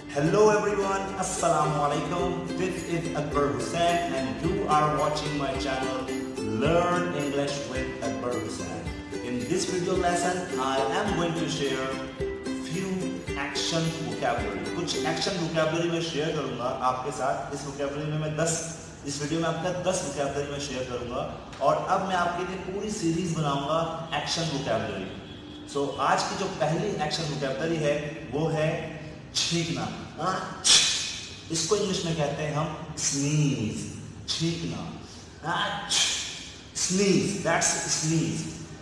Hello everyone, Assalamu alaikum. This is Akbar Hussain and you are watching my channel Learn English with Akbar Hussain. In this video lesson, I am going to share few action vocabulary. कुछ action vocabulary में share करूँगा आपके साथ. इस vocabulary में मैं 10 इस video में आपका 10 vocabulary में share करूँगा और अब मैं आपके लिए पूरी सीरीज बनाऊँगा action vocabulary. So आज की जो पहली action vocabulary है वो है छींकना. इसको इंग्लिश में कहते हैं हम स्नीज. छींकना. Sneeze, that's sneeze.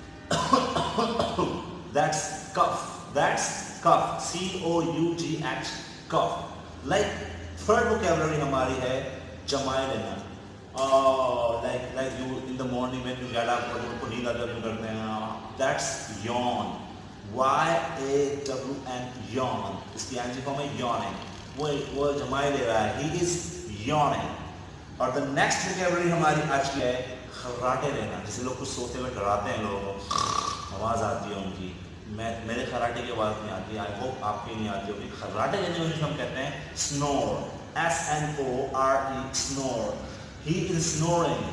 That's cough. That's cough. COUGH, cough. Like third vocabulary हमारी है जमाए लेना. Like you in the morning when you get up, और नींद आती है करते हैं. That's yawn. YAWN, yawn. इसकी एंजी फॉर्म है yawning. वो जमाए ले रहा है. He is yawning. और द नेक्स्ट वोकैबुलरी हमारी आज की है खर्राटे लेना. जैसे लोग कुछ सोते हुए डराते हैं लोगों को, आवाज़ आती है उनकी. मेरे खर्राटे की आवाज़ नहीं आती. आई होप आपकी नहीं आती होगी. खर्राटे लेने में हम कहते हैं snore. SNORE, snore. He is snoring.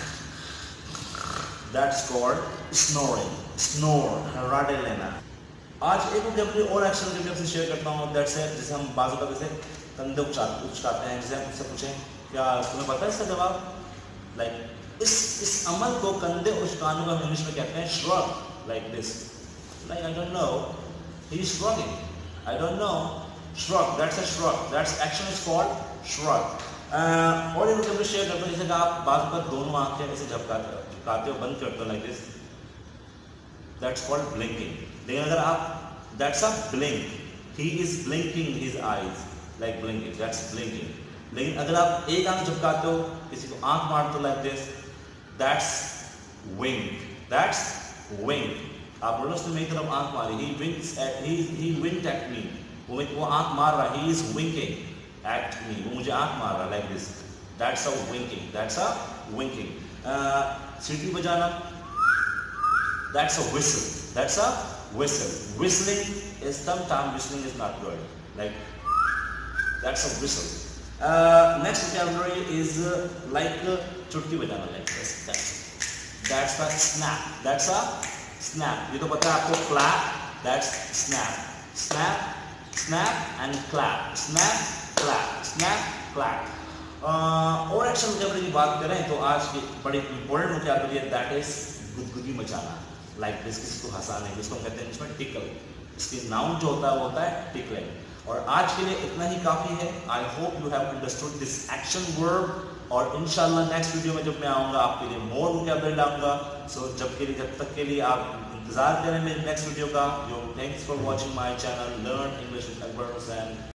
That's called snoring. Snore, खर्राटे लेना. आज एक वोकैबुलरी और एक्शन के आपसे शेयर करता हूँ. दैट्स है जैसे हम बाजू का जैसे कंधे उचकाते हैं. जैसे हम मुझसे पूछें क्या तुम्हें पता है इसका जवाब. लाइक इस अमल को कंधे उचकाने को हम इंग्लिश में कहते हैं shrug. Like this. Like I don't know, he is shrugging. I don't know. shrug, that's a shrug. That's action is called shrug. और एक वोकैबुलरी शेयर करता हूँ. जैसे आप बाजू पर दोनों आंखें ऐसे झपकाते हो, बंद करते हो like this. That's called blinking. लेकिन अगर आप that's a blink. He is blinking his eyes. Like blinking. That's blinking. लेकिन अगर आप एक आंख झपकाते हो, किसी को आंख मारते हो like this, that's wink. That's wink. आप बोलो उसने मेरी तरफ आंख मारी. He winks at he winked at me. वो आंख मार रहा है. He is winking at me. वो मुझे आंख मार रहा है like this. That's a winking. That's a winking. सीटी बजाना. That's a whistle. That's a whistle. Whistling is sometimes whistling is not good. Like that's a whistle. Next vocabulary is like चुटकी बजाना like this. That's a snap. That's a snap. ये तो पता है आपको. Clap. That's snap. Snap, snap and clap. Snap, clap. Snap, clap. और action vocabulary की बात करें तो आज की बड़ी important vocabulary है. That is गुदगुदी मचाना. लाइक दिस, किसी को हंसाने. जिसको हम कहते हैं इसमें टिकल. इसकी नाउन जो होता है वो होता है टिकलिंग. और आज के लिए इतना ही काफ़ी है. I hope you have understood this action verb. और इंशाल्लाह नेक्स्ट वीडियो में जब मैं आऊँगा आपके लिए मोर वोकैबुलरी लाऊंगा. सो जब तक के लिए आप इंतजार करें मेरे नेक्स्ट वीडियो का. Thanks for watching my channel learn English with Akbar Hussain.